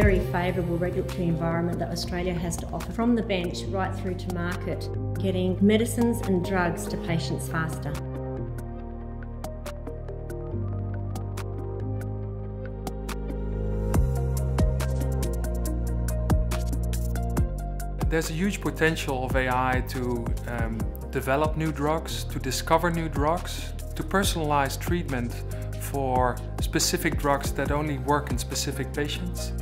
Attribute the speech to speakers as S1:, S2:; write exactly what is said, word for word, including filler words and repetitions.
S1: very favourable regulatory environment that Australia has to offer, from the bench right through to market, getting medicines and drugs to patients faster.
S2: There's a huge potential of A I to um, develop new drugs, to discover new drugs, to personalize treatment for specific drugs that only work in specific patients.